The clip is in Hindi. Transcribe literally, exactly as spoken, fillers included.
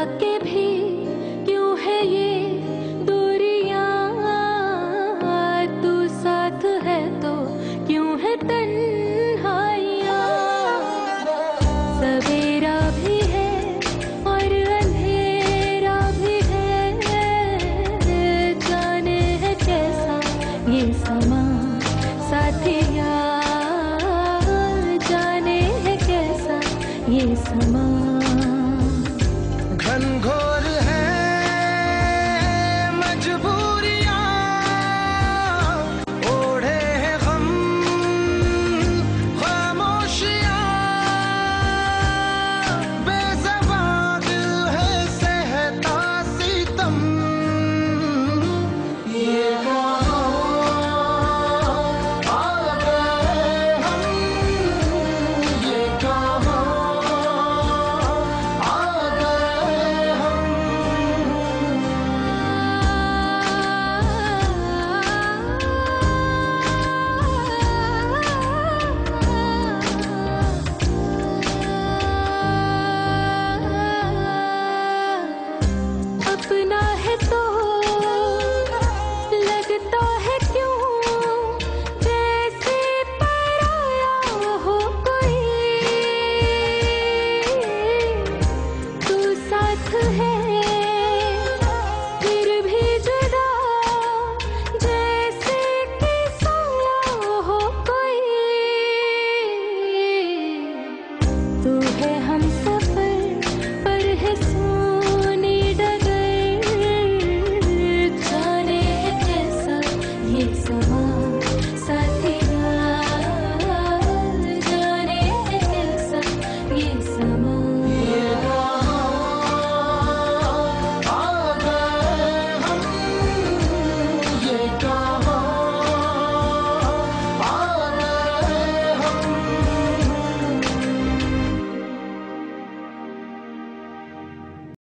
के भी क्यों है ये दूरियां, तू साथ है तो क्यों है तन्हाइयां। सवेरा भी है और अंधेरा भी है, जाने है कैसा ये समा साथिया, जाने है कैसा ये समा। घनघोर है मजबूरियां, ओढ़े हैं गम खामोशियां, बेज़बान दिल है सहता सितम। ये कहाँ आ गए हम, ये कहाँ आ गए हम। अपना है तो लगता है क्यों जैसे पराया हो कोई, तू साथ है